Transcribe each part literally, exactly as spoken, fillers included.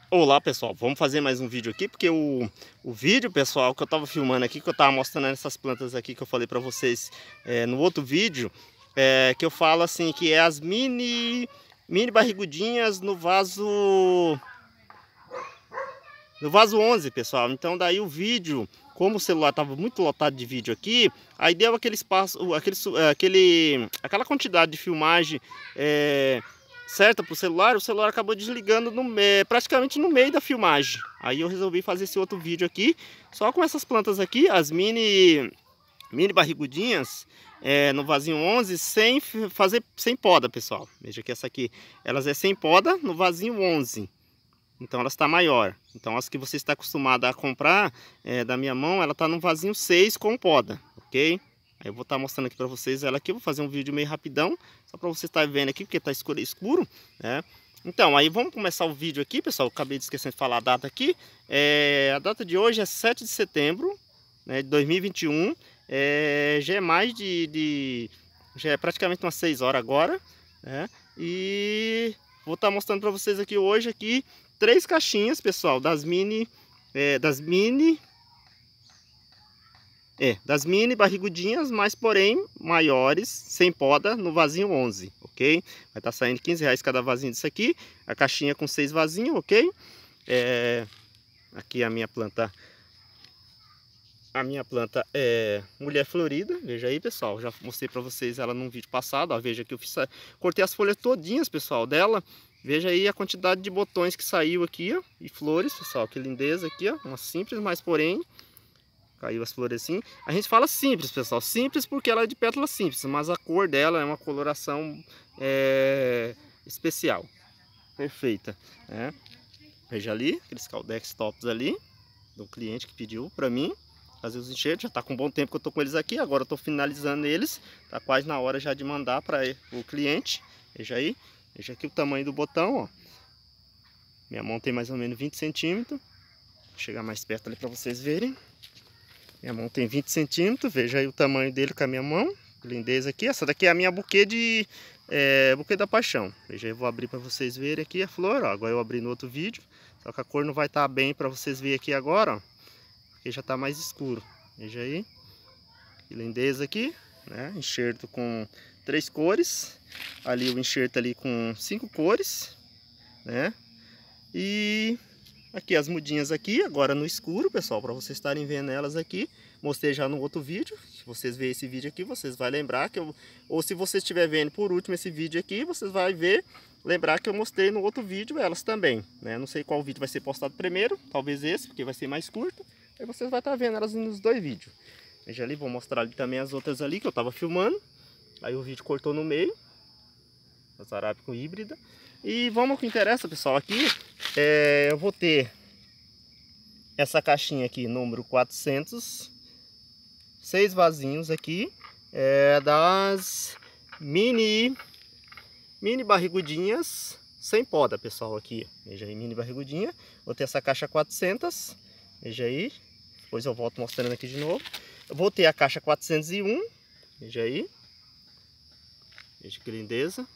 Olá pessoal, vamos fazer mais um vídeo aqui, porque o, o vídeo pessoal que eu tava filmando aqui, que eu tava mostrando essas plantas aqui que eu falei para vocês é, no outro vídeo, é, que eu falo assim, que é as mini, mini barrigudinhas no vaso, no vaso onze pessoal. Então daí o vídeo, como o celular tava muito lotado de vídeo aqui, aí deu aquele espaço, aquele, aquele, aquela quantidade de filmagem é, certa para o celular, o celular acabou desligando no, praticamente no meio da filmagem. Aí eu resolvi fazer esse outro vídeo aqui, só com essas plantas aqui, as mini, mini barrigudinhas, é, no vasinho onze, sem fazer, sem poda, pessoal. Veja que essa aqui, elas é sem poda no vasinho onze. Então ela está maior. Então as que você está acostumado a comprar é, da minha mão, ela está no vasinho seis com poda, ok? Aí eu vou estar mostrando aqui para vocês ela aqui, eu vou fazer um vídeo meio rapidão, só para você estar vendo aqui, porque está escuro, escuro, né? Então, aí vamos começar o vídeo aqui, pessoal. Eu acabei de esquecer de falar a data aqui. É, a data de hoje é sete de setembro, né, de dois mil e vinte e um. É, já é mais de, de... já é praticamente umas seis horas agora, né? E vou estar mostrando para vocês aqui hoje aqui três caixinhas, pessoal, das mini, é, das mini, é, das mini barrigudinhas, mas porém maiores, sem poda, no vasinho onze, ok? Vai estar saindo quinze reais cada vasinho disso aqui, a caixinha com seis vasinhos, ok? É, aqui a minha planta, a minha planta é mulher florida, veja aí, pessoal, já mostrei para vocês ela num vídeo passado, ó, veja que eu fiz, cortei as folhas todinhas, pessoal, dela. Veja aí a quantidade de botões que saiu aqui, ó, e flores, pessoal, que lindeza aqui, ó, uma simples, mas porém, caiu as flores assim. A gente fala simples, pessoal, simples porque ela é de pétala simples, mas a cor dela é uma coloração é, especial, perfeita, né? Veja ali, aqueles caldex tops ali, do cliente que pediu pra mim fazer os enxertos. Já tá com um bom tempo que eu tô com eles aqui, agora eu tô finalizando eles, tá quase na hora já de mandar para o cliente. Veja aí. Veja aqui o tamanho do botão, ó. Minha mão tem mais ou menos vinte centímetros. Vou chegar mais perto ali para vocês verem. Minha mão tem vinte centímetros. Veja aí o tamanho dele com a minha mão. Lindeza aqui. Essa daqui é a minha buquê de... É, buquê da paixão. Veja aí, eu vou abrir para vocês verem aqui a flor, ó. Agora eu abri no outro vídeo. Só que a cor não vai estar bem para vocês verem aqui agora, ó. Porque já está mais escuro. Veja aí. Que lindeza aqui, né? Enxerto com três cores. Ali o enxerto ali com cinco cores, né? E aqui as mudinhas aqui, agora no escuro, pessoal, para vocês estarem vendo elas aqui. Mostrei já no outro vídeo. Se vocês verem esse vídeo aqui, vocês vão lembrar que eu... Ou se você estiver vendo por último esse vídeo aqui, vocês vão ver, lembrar que eu mostrei no outro vídeo elas também, né? Não sei qual vídeo vai ser postado primeiro, talvez esse, porque vai ser mais curto. Aí vocês vão estar vendo elas nos dois vídeos. Veja ali, vou mostrar ali também as outras ali que eu tava filmando. Aí o vídeo cortou no meio. As arábica híbrida. E vamos ao que interessa, pessoal. Aqui é, eu vou ter essa caixinha aqui, número quatrocentos. Seis vasinhos aqui. É, das mini, mini barrigudinhas sem poda, pessoal. Aqui, veja aí, mini barrigudinha. Vou ter essa caixa quatrocentos. Veja aí. Depois eu volto mostrando aqui de novo. Eu vou ter a caixa quatrocentos e um. Veja aí. Veja que lindeza.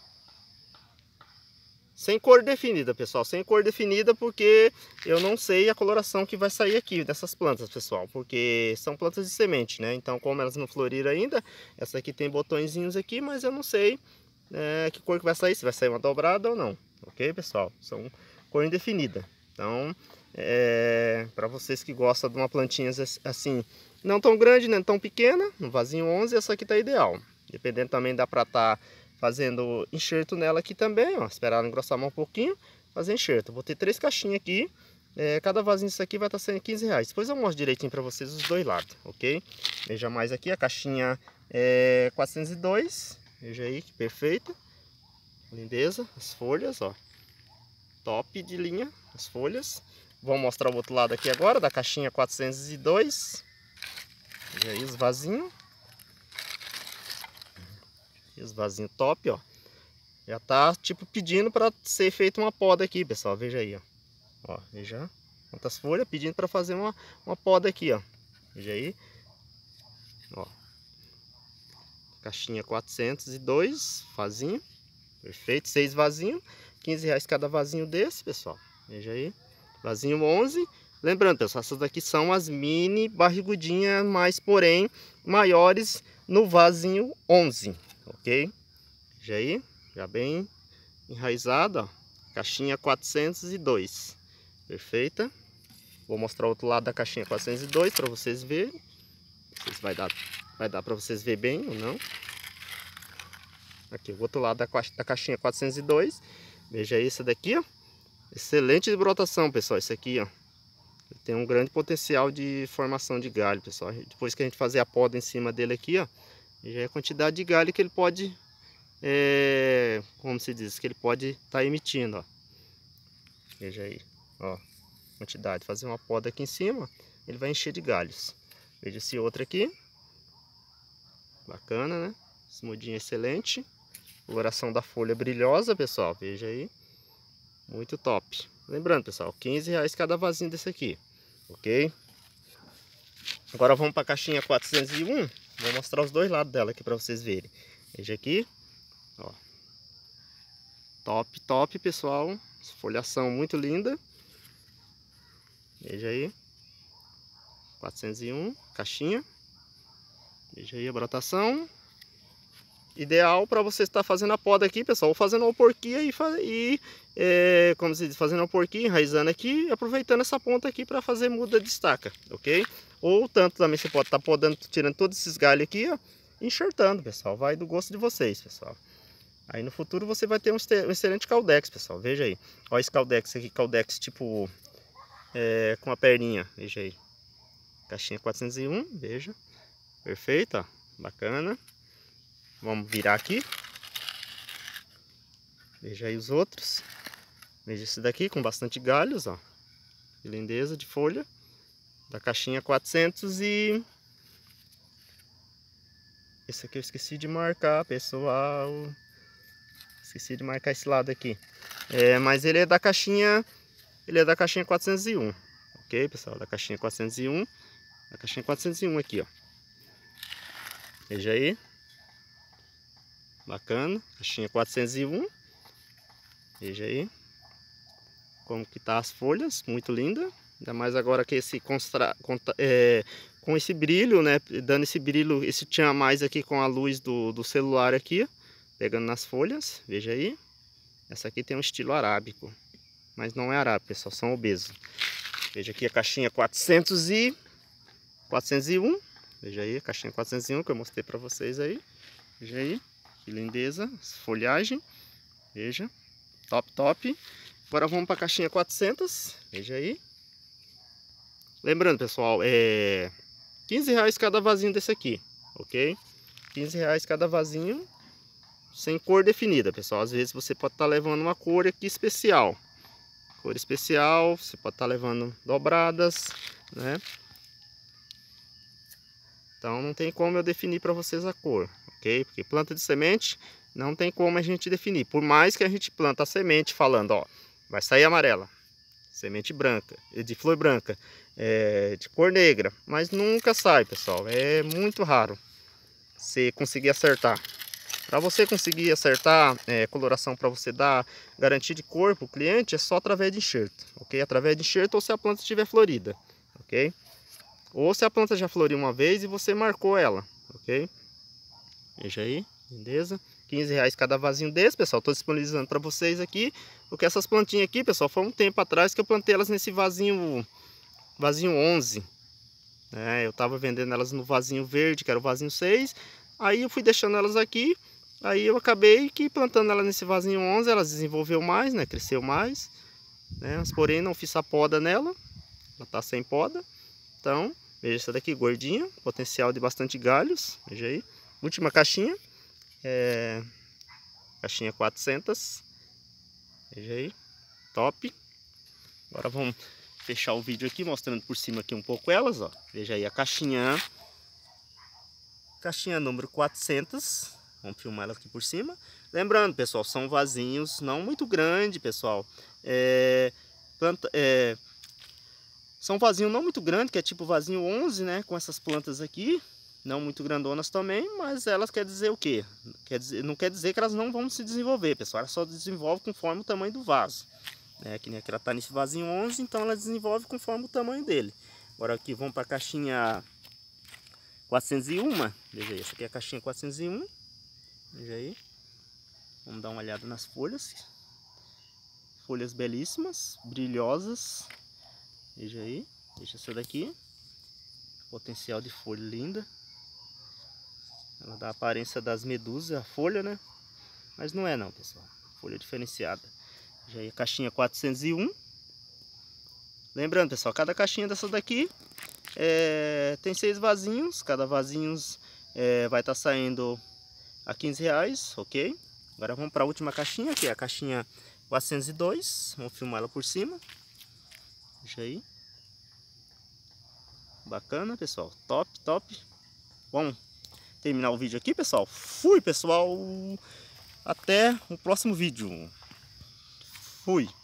Sem cor definida, pessoal. Sem cor definida porque eu não sei a coloração que vai sair aqui dessas plantas, pessoal. Porque são plantas de semente, né? Então, como elas não floriram ainda, essa aqui tem botõezinhos aqui, mas eu não sei é, que cor que vai sair. Se vai sair uma dobrada ou não. Ok, pessoal? São cor indefinida. Então, é, para vocês que gostam de uma plantinha assim, não tão grande, nem tão pequena, no vasinho onze, essa aqui tá ideal. Dependendo também dá para estar... Tá fazendo enxerto nela aqui também, ó. Esperar ela engrossar mais um pouquinho, fazer enxerto. Vou ter três caixinhas aqui. É, cada vasinho disso aqui vai estar sendo quinze reais. Depois eu mostro direitinho para vocês os dois lados, ok? Veja mais aqui, a caixinha é quatrocentos e dois. Veja aí, que perfeita. Lindeza, as folhas, ó. Top de linha, as folhas. Vou mostrar o outro lado aqui agora, da caixinha quatrocentos e dois. Veja aí os vasinhos. E os vasinhos top, ó. Já tá, tipo, pedindo para ser feita uma poda aqui, pessoal. Veja aí, ó. Ó, veja quantas folhas, pedindo para fazer uma, uma poda aqui, ó. Veja aí. Ó. Caixinha quatrocentos e dois, vasinho. Perfeito, seis vasinhos. quinze reais cada vasinho desse, pessoal. Veja aí. Vasinho onze. Lembrando, pessoal, essas daqui são as mini barrigudinhas, mas porém maiores no vasinho onze, ok? Veja aí, já bem enraizada, ó. Caixinha quatrocentos e dois. Perfeita. Vou mostrar o outro lado da caixinha quatrocentos e dois para vocês verem. Não sei se vai dar, vai dar para vocês verem bem ou não. Aqui o outro lado da, da caixinha quatrocentos e dois. Veja aí esse daqui, ó. Excelente de brotação, pessoal. Esse aqui, ó, tem um grande potencial de formação de galho, pessoal. Depois que a gente fazer a poda em cima dele aqui, ó, já é a quantidade de galho que ele pode, é, como se diz, que ele pode estar tá emitindo, ó. Veja aí, ó, quantidade. Fazer uma poda aqui em cima, ele vai encher de galhos. Veja esse outro aqui, bacana, né? Esse mudinho excelente. Coloração da folha brilhosa, pessoal. Veja aí, muito top. Lembrando, pessoal, quinze reais cada vasinho desse aqui, ok? Agora vamos para a caixinha quatrocentos e um. Vou mostrar os dois lados dela aqui para vocês verem. Veja aqui, ó. Top, top, pessoal. Folhação muito linda. Veja aí. quatrocentos e um, caixinha. Veja aí a brotação. Ideal para você estar fazendo a poda aqui, pessoal, ou fazendo uma porquia e, e é, como se diz, fazendo uma porquia, enraizando aqui, aproveitando essa ponta aqui para fazer muda de estaca, ok? Ou tanto também você pode estar podando, tirando todos esses galhos aqui, ó, enxertando, pessoal, vai do gosto de vocês, pessoal. Aí no futuro você vai ter um, um excelente caldex, pessoal, veja aí. Olha esse caldex aqui, caldex tipo, é, com a perninha, veja aí. Caixinha quatrocentos e um, veja, perfeito, ó, bacana. Vamos virar aqui. Veja aí os outros. Veja esse daqui com bastante galhos, ó. Que lindeza de folha. Da caixinha quatrocentos e... Esse aqui eu esqueci de marcar, pessoal. Esqueci de marcar esse lado aqui. É, mas ele é da caixinha... Ele é da caixinha quatrocentos e um. Ok, pessoal? Da caixinha quatrocentos e um. Da caixinha quatrocentos e um aqui, ó. Veja aí. Bacana, caixinha quatrocentos e um. Veja aí como que tá as folhas, muito linda. Ainda mais agora que esse constra, é, com esse brilho, né, dando esse brilho, esse tchan a mais aqui com a luz do, do celular aqui, pegando nas folhas. Veja aí, essa aqui tem um estilo arábico, mas não é arábico, pessoal, são obesos. Veja aqui a caixinha quatrocentos e um. Veja aí a caixinha quatrocentos e um que eu mostrei para vocês aí. Veja aí. Que lindeza, folhagem, veja, top, top. Agora vamos para a caixinha quatrocentos, veja aí. Lembrando, pessoal, é quinze reais cada vasinho desse aqui, ok? quinze reais cada vasinho, sem cor definida, pessoal. Às vezes você pode estar tá levando uma cor aqui especial. Cor especial, você pode estar tá levando dobradas, né? Então não tem como eu definir para vocês a cor, ok? Porque planta de semente não tem como a gente definir. Por mais que a gente planta a semente falando, ó, vai sair amarela, semente branca, de flor branca, é, de cor negra, mas nunca sai, pessoal. É muito raro você conseguir acertar. Para você conseguir acertar é, coloração, para você dar garantia de cor para o cliente, é só através de enxerto, ok? Através de enxerto ou se a planta estiver florida, ok? Ou se a planta já floriu uma vez e você marcou ela, ok? Veja aí, beleza? quinze reais cada vasinho desse, pessoal. Estou disponibilizando para vocês aqui. Porque essas plantinhas aqui, pessoal, foi um tempo atrás que eu plantei elas nesse vasinho, vasinho onze. É, eu estava vendendo elas no vasinho verde, que era o vasinho seis. Aí eu fui deixando elas aqui. Aí eu acabei que plantando elas nesse vasinho onze, elas desenvolveu mais, né? Cresceu mais. Né? Mas porém não fiz a poda nela. Ela está sem poda. Então... Veja essa daqui, gordinha, potencial de bastante galhos, veja aí. Última caixinha, é... caixinha quatrocentos, veja aí, top. Agora vamos fechar o vídeo aqui, mostrando por cima aqui um pouco elas, ó. Veja aí a caixinha, caixinha número quatrocentos, vamos filmar ela aqui por cima. Lembrando, pessoal, são vasinhos não muito grandes, pessoal. É... Planta... É... São vasinho não muito grande, que é tipo vasinho onze, né? Com essas plantas aqui. Não muito grandonas também, mas elas quer dizer o quê? Quer dizer, não quer dizer que elas não vão se desenvolver, pessoal. Elas só desenvolvem conforme o tamanho do vaso. né? Que nem aqui ela tá nesse vasinho onze, então ela desenvolve conforme o tamanho dele. Agora aqui vamos para a caixinha quatrocentos e um, veja aí, essa aqui é a caixinha quatrocentos e um, veja aí. Vamos dar uma olhada nas folhas. Folhas belíssimas, brilhosas, veja aí, veja essa daqui. Potencial de folha linda. Ela dá a aparência das medusas, a folha, né? Mas não é não, pessoal. Folha diferenciada. Já é a caixinha quatrocentos e um. Lembrando, pessoal, cada caixinha dessa daqui é, tem seis vasinhos. Cada vasinho é, vai estar tá saindo a quinze reais, ok? Agora vamos para a última caixinha, que é a caixinha quatrocentos e dois. Vamos filmar ela por cima. Veja aí. Bacana, pessoal. Top, top. Vamos terminar o vídeo aqui, pessoal. Fui, pessoal. Até o próximo vídeo. Fui.